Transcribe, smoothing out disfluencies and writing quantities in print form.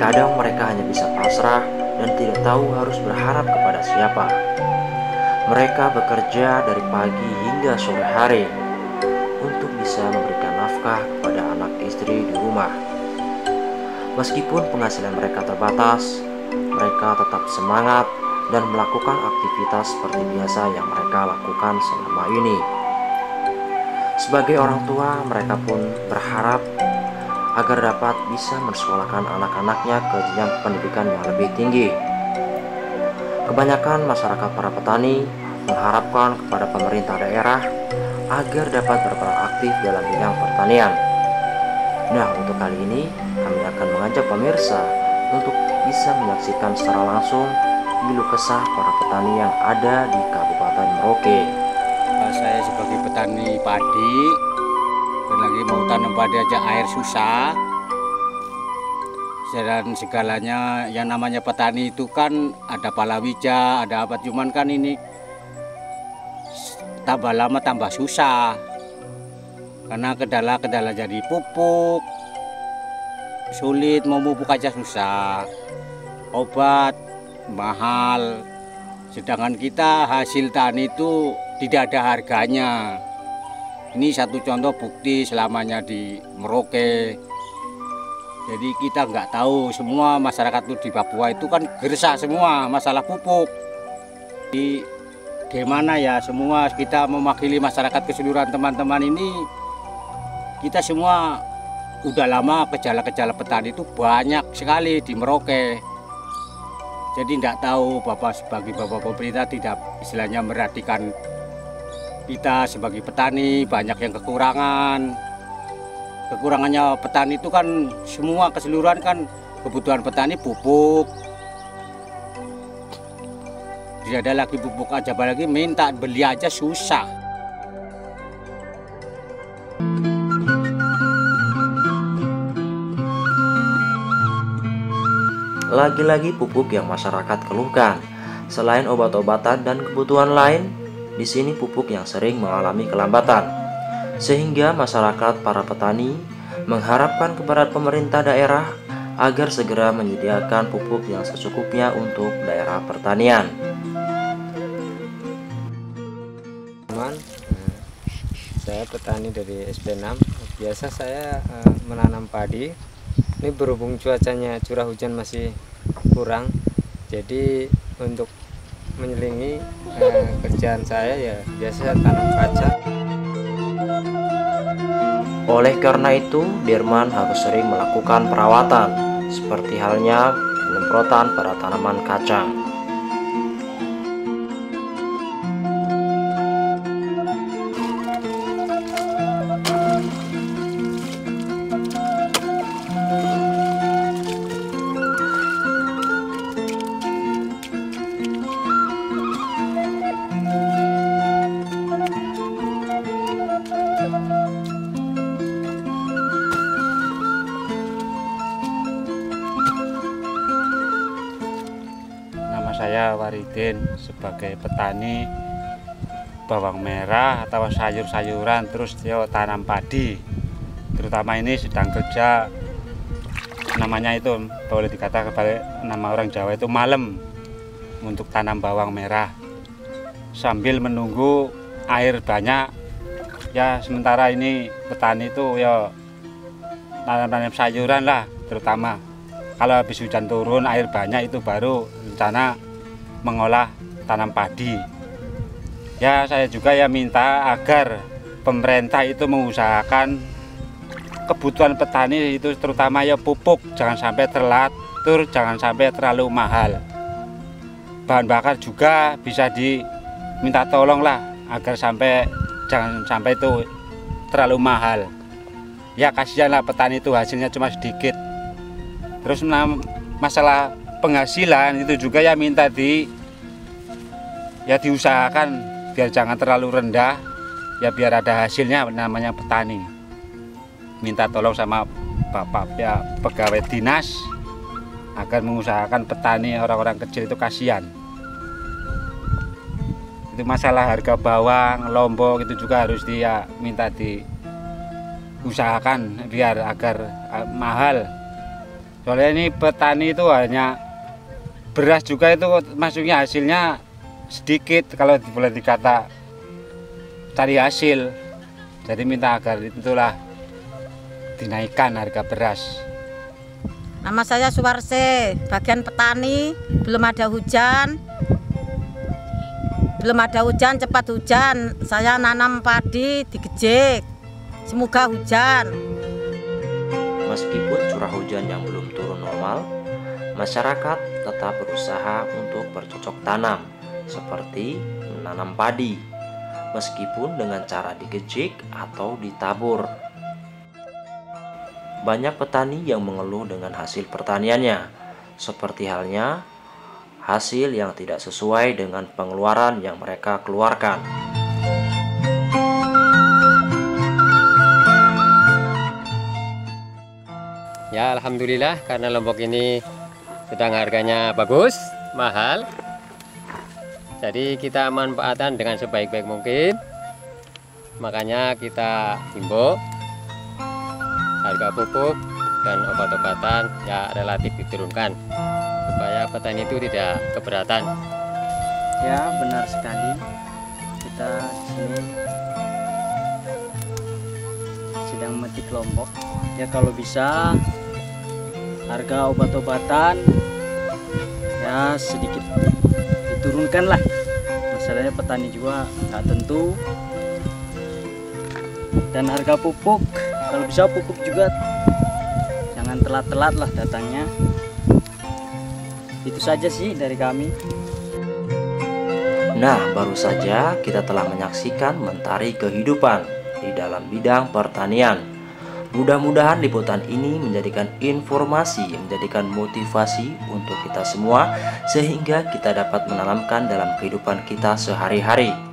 Kadang mereka hanya bisa pasrah dan tidak tahu harus berharap kepada siapa. Mereka bekerja dari pagi hingga sore hari untuk bisa memberikan nafkah kepada anak istri di rumah. Meskipun penghasilan mereka terbatas, mereka tetap semangat dan melakukan aktivitas seperti biasa yang mereka lakukan selama ini. Sebagai orang tua, mereka pun berharap agar dapat bisa mensekolahkan anak-anaknya ke jenjang pendidikan yang lebih tinggi. Kebanyakan masyarakat para petani mengharapkan kepada pemerintah daerah agar dapat berperan aktif dalam bidang pertanian. Nah, untuk kali ini kami akan mengajak pemirsa untuk bisa menyaksikan secara langsung keluh kesah para petani yang ada di Kabupaten Merauke. Saya sebagai petani padi dan lagi mau tanam padi aja air susah. Dan segalanya yang namanya petani itu kan ada palawija, ada apa, cuman kan ini tambah lama tambah susah. Karena kendala jadi pupuk, sulit, mau pupuk aja susah. Obat mahal, sedangkan kita hasil tani itu tidak ada harganya. Ini satu contoh bukti selamanya di Merauke. Jadi kita nggak tahu, semua masyarakat itu di Papua itu kan gersah semua masalah pupuk. Jadi gimana ya, semua kita mewakili masyarakat keseluruhan teman-teman ini, kita semua udah lama gejala-gejala petani itu banyak sekali di Merauke. Jadi tidak tahu sebagai bapak pemerintah tidak istilahnya merhatikan kita sebagai petani, banyak yang kekurangan. Kekurangannya petani itu kan semua keseluruhan kan kebutuhan petani pupuk. Tidak ada lagi pupuk aja, apalagi minta beli aja susah. Lagi-lagi pupuk yang masyarakat keluhkan. Selain obat-obatan dan kebutuhan lain, di sini pupuk yang sering mengalami kelambatan. Sehingga masyarakat para petani mengharapkan kepada pemerintah daerah agar segera menyediakan pupuk yang secukupnya untuk daerah pertanian. Saya petani dari SP6. Biasa saya menanam padi. Ini berhubung cuacanya curah hujan masih kurang, jadi untuk menyelingi kerjaan saya ya biasa tanam kacang. Oleh karena itu, Dirman harus sering melakukan perawatan, seperti halnya penyemprotan pada tanaman kacang. Saya Waridin sebagai petani bawang merah atau sayur-sayuran, terus tanam padi. Terutama ini sedang kerja, namanya itu boleh dikatakan nama orang Jawa itu malem, untuk tanam bawang merah sambil menunggu air banyak. Ya sementara ini petani itu ya tanam sayuran lah, terutama kalau habis hujan turun air banyak itu baru rencana mengolah tanam padi. Ya saya juga ya minta agar pemerintah itu mengusahakan kebutuhan petani itu, terutama ya pupuk jangan sampai terlatur, jangan sampai terlalu mahal. Bahan bakar juga bisa diminta tolong lah agar jangan sampai itu terlalu mahal. Ya kasihan lah petani itu hasilnya cuma sedikit. Terus masalah penghasilan itu juga ya minta diusahakan biar jangan terlalu rendah, ya biar ada hasilnya, namanya petani. Minta tolong sama bapak ya pegawai dinas agar mengusahakan petani, orang-orang kecil itu kasihan. Itu masalah harga bawang, lombok itu juga harus minta diusahakan biar agar mahal. Soalnya ini petani itu hanya beras juga itu masuknya hasilnya sedikit kalau boleh dikata cari hasil. Jadi minta agar itulah dinaikkan harga beras. Nama saya Suwarse, bagian petani, belum ada hujan. Belum ada hujan, cepat hujan. Saya nanam padi di Gejek. Semoga hujan. Meskipun curah hujan yang belum turun normal, masyarakat tetap berusaha untuk bercocok tanam, seperti menanam padi, meskipun dengan cara digejik atau ditabur. Banyak petani yang mengeluh dengan hasil pertaniannya, seperti halnya hasil yang tidak sesuai dengan pengeluaran yang mereka keluarkan. Ya, alhamdulillah karena Lombok ini sedang harganya bagus, mahal. Jadi kita manfaatkan dengan sebaik-baik mungkin. Makanya kita himbau harga pupuk dan obat-obatan ya relatif diturunkan supaya petani itu tidak keberatan. Ya, benar sekali. Kita di sini sedang memetik Lombok. Ya, kalau bisa harga obat-obatan ya sedikit diturunkan lah. Masalahnya petani juga nggak tentu. Dan harga pupuk, kalau bisa pupuk juga jangan telat-telat lah datangnya. Itu saja sih dari kami. Nah, baru saja kita telah menyaksikan Mentari Kehidupan di dalam bidang pertanian. Mudah-mudahan liputan ini menjadikan informasi, menjadikan motivasi untuk kita semua, sehingga kita dapat menanamkan dalam kehidupan kita sehari-hari.